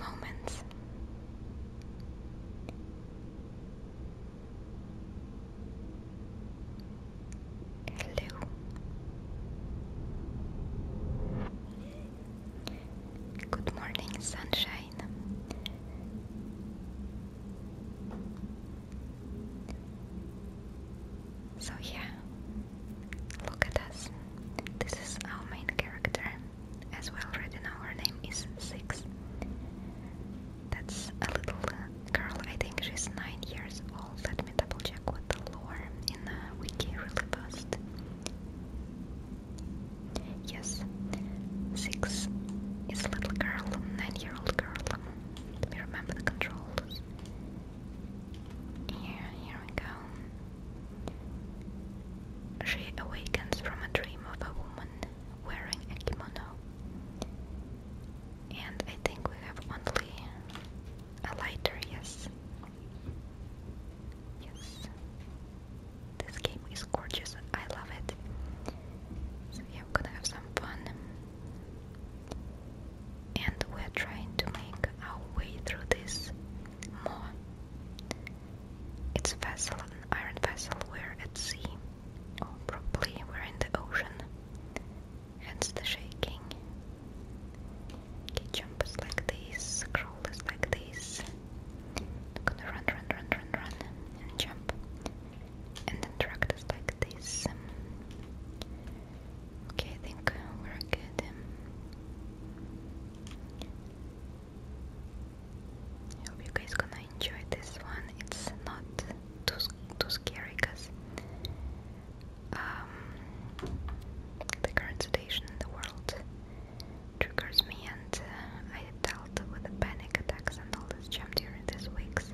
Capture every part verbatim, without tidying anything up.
moments. Hello. Good morning, sunshine. So yeah, look at us. This is our main character. As we already know, her name is Six. That's a little girl, I think she's nine years old. Let me double check what the lore in the wiki really fast. Yes, Six is a little girl, nine-year-old girl. Let me remember the controls. Here, here we go. She awakens from a dream of a woman wearing a kimono. And I think we have only a lighter, yes. Yes. This game is gorgeous. I love it. So yeah, we're gonna have some fun. And we're trying to make our way through this more. It's a vessel, an iron vessel. We're at sea. Or probably we're in the ocean. Hence the shaking. Okay, jump is like this, scroll is like this. I'm gonna run, run, run, run, run, and jump. And then interact is like this. Okay, I think we're good. I hope you guys gonna enjoy this one. It's not too too scary because um, the current situation in the world triggers me, and uh, I dealt with the panic attacks and all this jam during these weeks.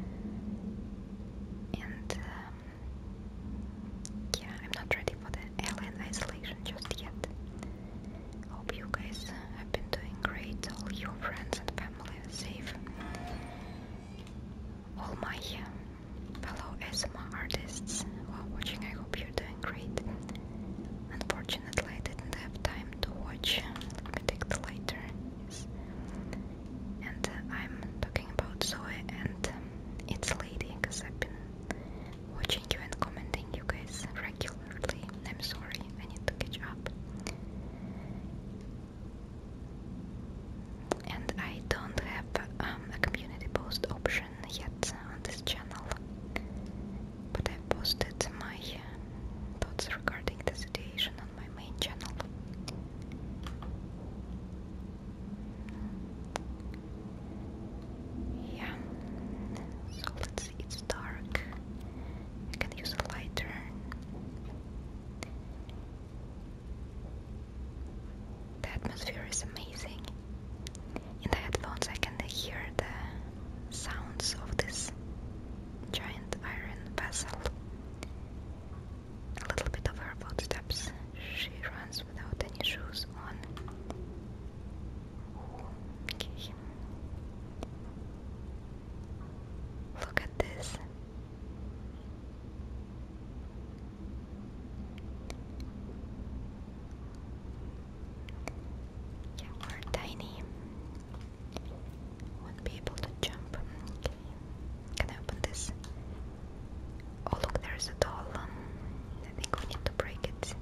And um, yeah, I'm not ready for the alien isolation just yet. Hope you guys have been doing great. All your friends and family are safe. All my uh, fellow A S M R artists who are watching, I hope you're doing great. Unfortunately, I didn't have time to watch. Let me take the lighter. Yes. And uh, I'm talking about Zoe and um, its lady because I've been watching you and commenting you guys regularly. I'm sorry, I need to catch up. And I don't have um, a community post option yet on this channel, but I've posted my uh, thoughts regarding the situation on my main channel. Yeah, so let's see, it's dark. I can use a lighter. The atmosphere is amazing. In the headphones I can hear the sounds of this giant iron vessel. A little bit of her footsteps. She runs without any shoes on. Okay. Look at this. Yeah, we're tiny. Won't be able to jump. Okay. Can I open this? Oh look, there's a doll. I think we need to break it.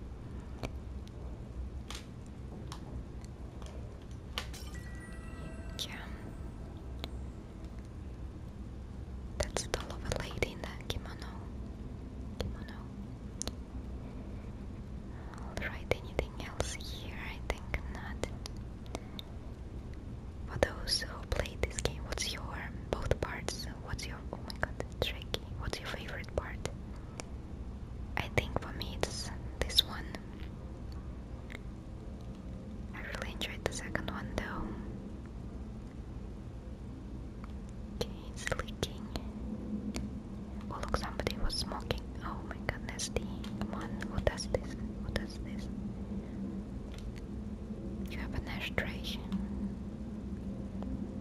Yeah. That's the doll of a lady in the kimono. Kimono. Alright, anything else here? I think not. For those who played this game, what's your both parts? What's your oh my god, it's shaky. What's your favorite part? I think for me it's this one. I really enjoyed the second one though. Okay, it's leaking. Oh look, somebody was smoking. Oh my goodness, the come on, who does this? Who does this? You have an ashtray.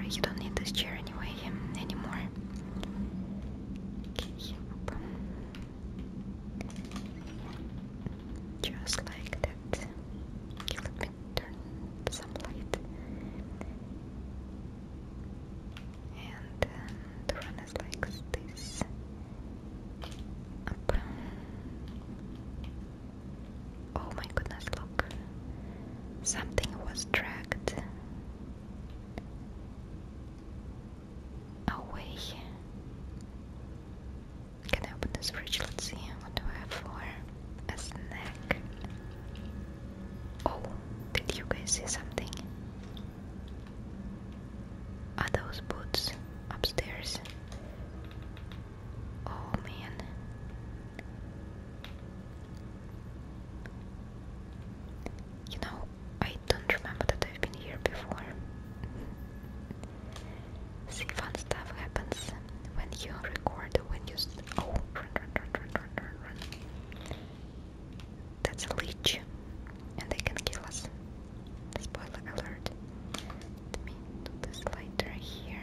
you don't need this chair anyway anymore. Okay, yep. Just like that. Okay, let me turn some light. And um, the run is like this. Up. Oh my goodness, look. Something was dragged away. Can I open this fridge? Let's see. What do I have for a snack? Oh, did you guys see something? Are those boots upstairs? Oh man. You know, I don't remember that I've been here before. See, fun stuff happens when you record, when you st oh, run, run, run, run, run, run, run. That's a leech, and they can kill us. Spoiler alert. Let me do this lighter here.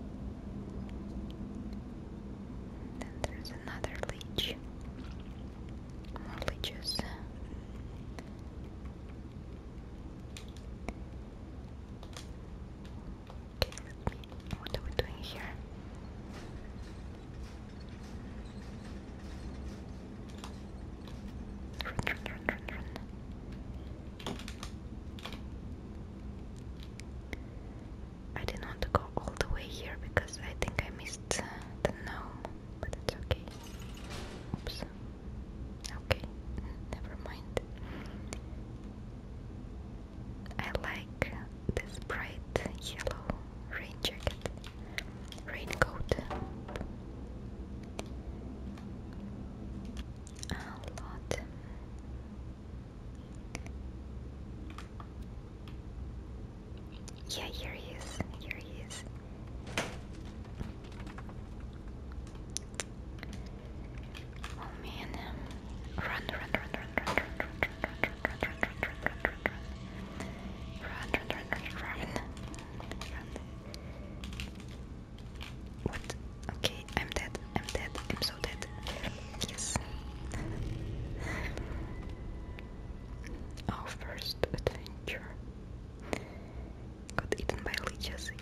Then there's another leech. More leeches. Okay, let me. What are we doing here? Run, run, run, run, run. I didn't want to go all the way here because I think I missed uh, the gnome, but it's okay. Oops. Okay, never mind. I like this bright yellow rain jacket, raincoat. A lot. Yeah, here he is. Here he is. Oh man. Run, run, run, run, run, run, run, run, run, run, run, run, run, run, run, run. Run, run, run, run, run. Run. What? Okay, I'm dead. I'm dead. I'm so dead. Yes. Our first adventure. Got eaten by leeches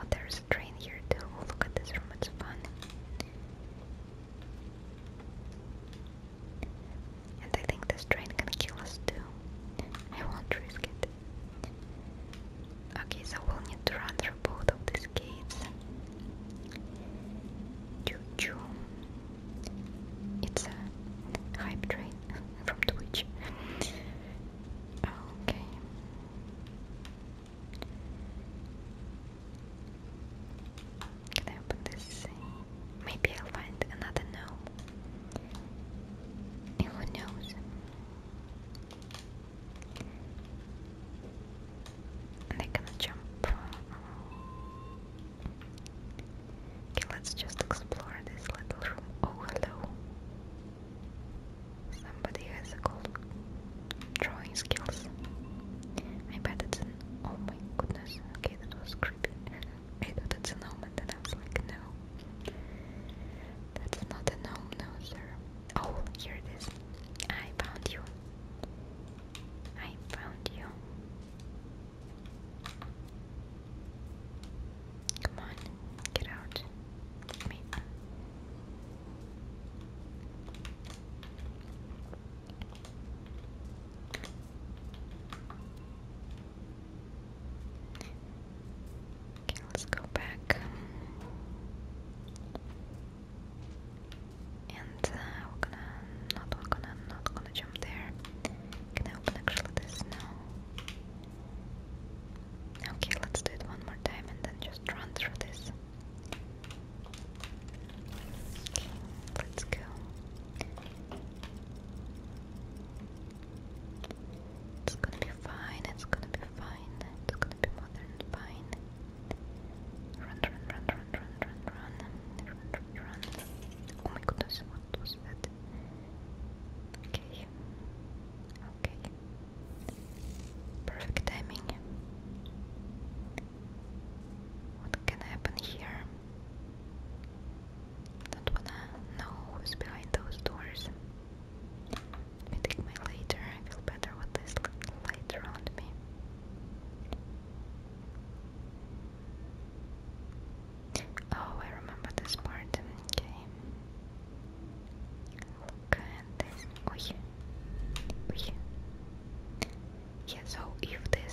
there's a train here too. Oh, look at this room, it's fun. And I think this train can kill us too. I won't risk it. Okay, so we'll need to run through both of these gates. Choo-choo. It's a hype train from Twitch. Okay. Can I open this? Maybe I'll find another gnome. Who knows? And I cannot jump. Okay, let's just explore this little room. Oh, hello. Somebody has a cool drawing skills. I bet it's an. Oh my goodness. Okay, that was creepy. I thought it's a gnome, and then I was like, no. That's not a gnome, no, sir. Oh, here it is. I found you. I found you. Come on, get out. Me. Okay, let's go back. And uh, we're gonna not we're gonna not gonna jump there. Can I open actually this now? Okay, let's do it one more time and then just run through this. Okay, let's go. It's gonna be fine, it's gonna be fine, it's gonna be more than fine. Run, run, run, run, run, run, run, run, run, run. Oh my goodness, what was that? Okay, okay. Perfect timing. What can happen here? Don't wanna know who's behind those doors. Let me take my lighter. I feel better with this little light around me. Oh, I remember this part. Okay. Look at this. Oh yeah. Oh yeah. Yeah, so if the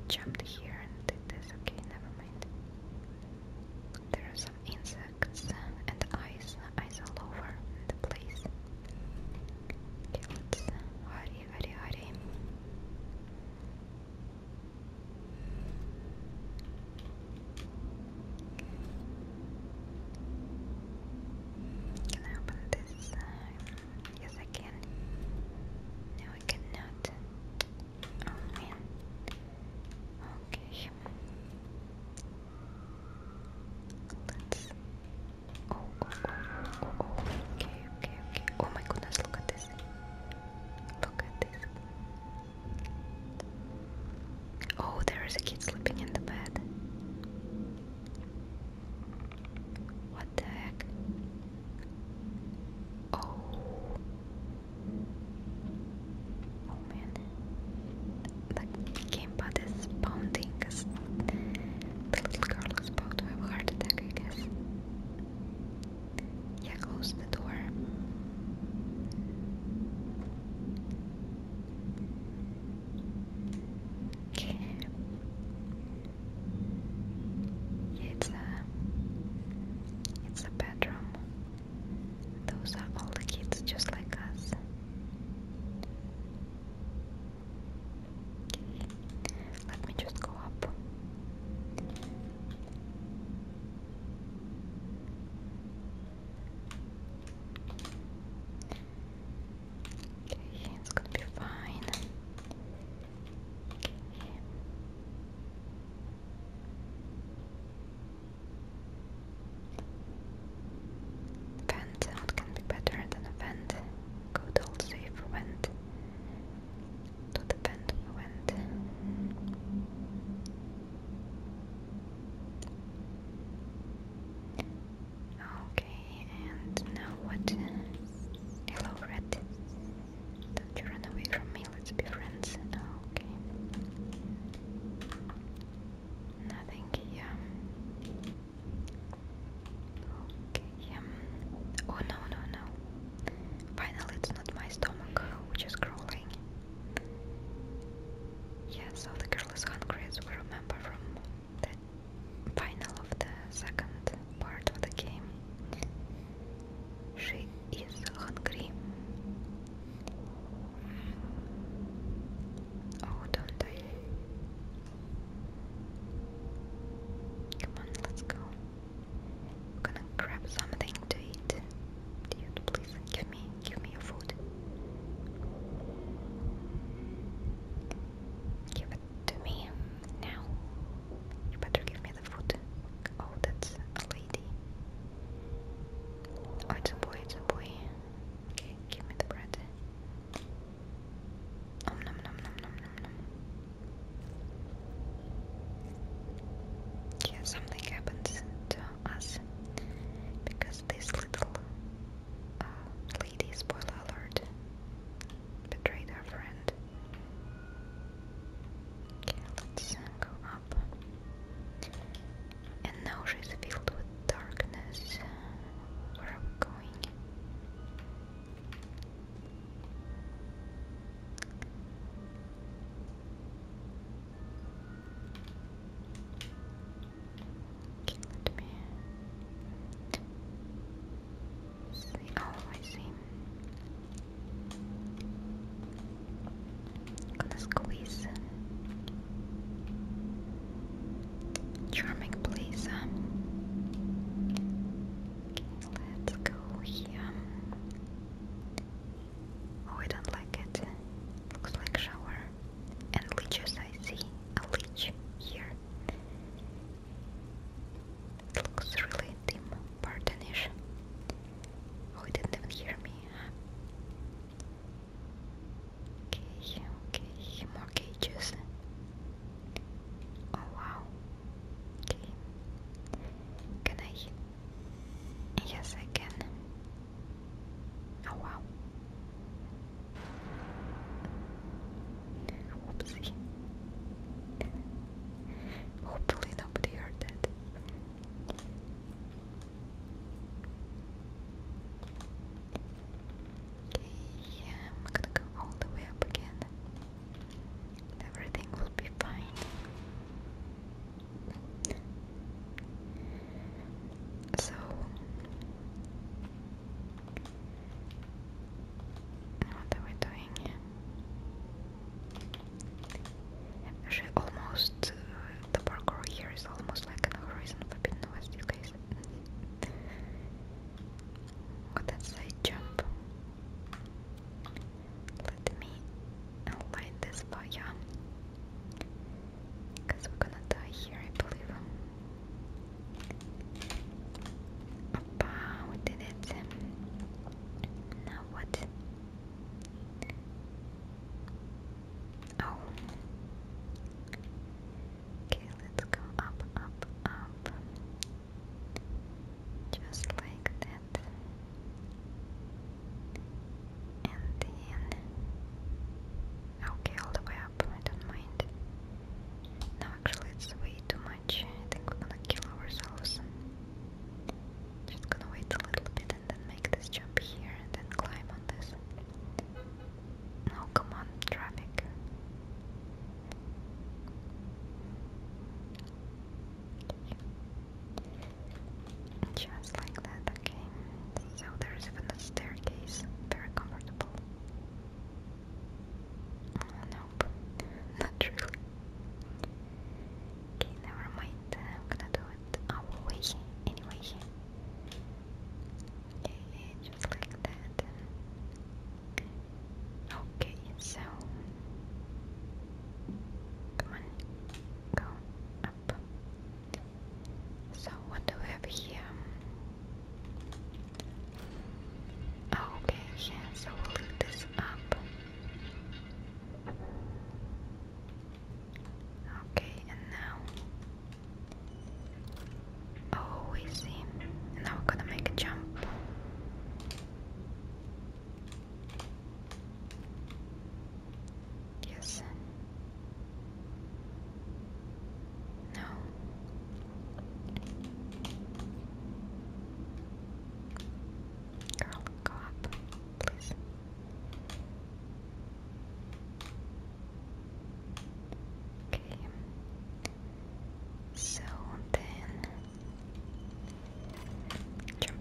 jumped here and did this. Okay, never mind. There are some insects and ice, ice all over the place. Okay, let's hurry, hurry, hurry. Can I open this? Uh, yes, I can. No, I cannot. Oh man. Okay. Let's. Oh, oh, oh, oh, oh, oh. Okay, okay, okay. Oh my goodness, look at this. Look at this. Oh, there is a kid sleeping in the bed. What the heck? Oh. Oh man. The gamepad is pounding because the little girl is about to have a heart attack, I guess. Yeah, close the door. Okay. Yeah, it's a it's a bedroom. Those are all the kids just like us. Okay. Let me just go up. Okay, it's gonna be fine. Okay. Vent, what can be better than a vent? Good old safe vent. To the vent we went. Okay, and now what? Hello, Red. Don't you run away from me, let's be friends. Okay. Nothing here. Okay. Oh no, no, no. Finally, it's not my stomach which is crawling. Yeah, so the girl is hungry, as we remember from the final of the second part of the game. She is hungry. Oh, don't die. Come on, let's go. I'm gonna grab something to eat. Dude, please give me, give me your food. Give it to me now. You better give me the food. Oh, that's a lady. Oh, it's a boy, it's a boy. Okay, give me the bread. Nom nom nom nom nom nom nom. Yeah, something happened to us because this little uh, lady, spoiler alert, betrayed her friend. Okay, let's go up. And now she's filled with darkness. Where are we going? Okay, let me see. Oh, I see. Gonna squeeze. Charming place. Huh? Okay, let's go here. Oh, I don't like it. Looks like shower. And leeches, I see. A leech here. It looks really dim, Bartonish. Oh, he didn't even hear me. Okay, okay, more cages. Oh wow. Okay.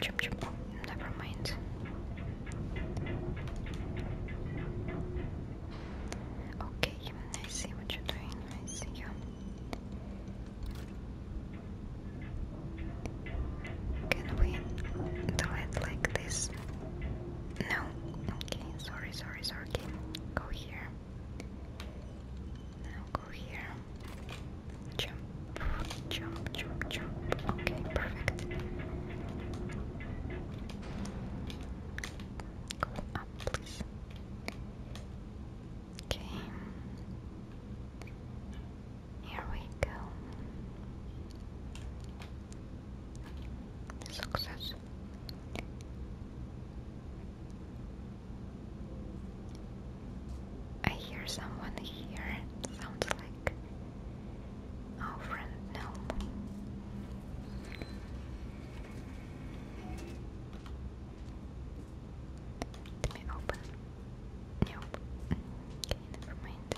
jump, jump. Oh, never mind. Okay, I see what you're doing. I see you. Can we do it like this? No. Okay, sorry, sorry, sorry. Go here. Now go here. Jump, jump, jump, jump. Okay, perfect. Go up, please. Okay. Here we go. Success. I hear someone here. Sounds like our friend Gnome. Let me open. Nope. Okay, never mind.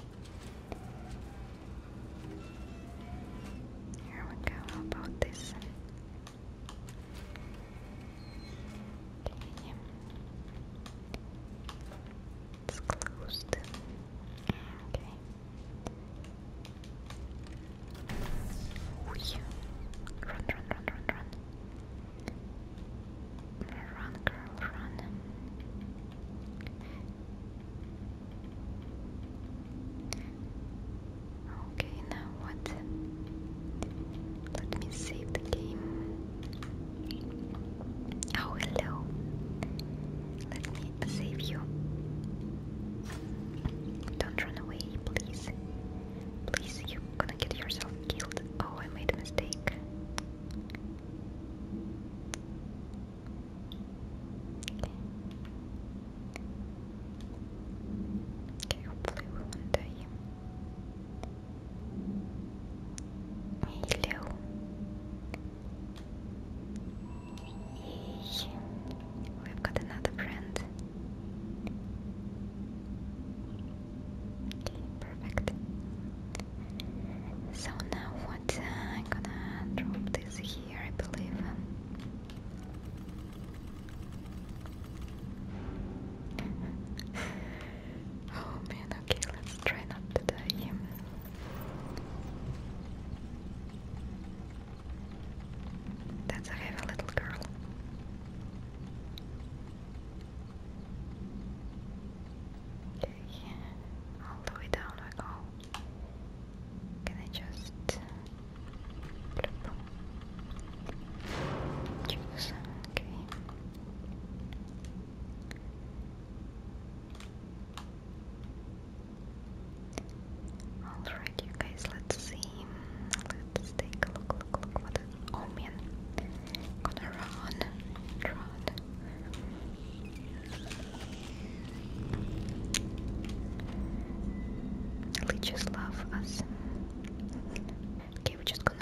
Here we go. How about this? Okay. It's closed. Okay. Ooh. Run, run, run, run, run. Run, girl, run. Okay, now what? Let me save the game. Oh, hello. Let me save you. Don't run away, please. Please, you're gonna get yourself killed. Oh, I made a mistake. Okay, hopefully we won't die. Hello. Yay. We've got another friend. Okay, perfect. So now what? Uh, I'm gonna drop this here, I believe. Oh man, okay, let's try not to die. That's a heavy little girl. Okay, all the way down we go. Can I just bloop. Choose? Okay. Alright, you guys, let's see. Let's take a look, look, look. What is, oh man. Gonna run. Run. Leeches love us. Okay, we're just gonna